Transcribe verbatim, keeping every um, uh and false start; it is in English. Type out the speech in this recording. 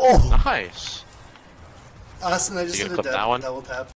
Oh! Nice. Austin, I just You did gonna a clip that one? double tap.